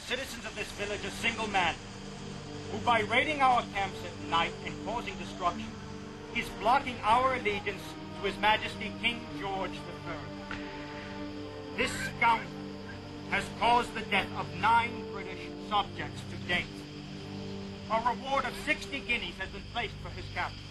citizens of this village a single man, who by raiding our camps at night and causing destruction, is blocking our allegiance to His Majesty King George III. This scoundrel has caused the death of 9 British subjects to date. A reward of 60 guineas has been placed for his capture.